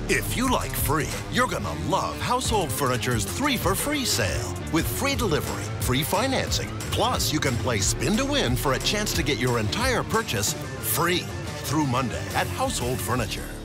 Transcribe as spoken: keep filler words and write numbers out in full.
If you like free, you're gonna love Household Furniture's three for free sale. With free delivery, free financing, plus you can play spin to win for a chance to get your entire purchase free through Monday at Household Furniture.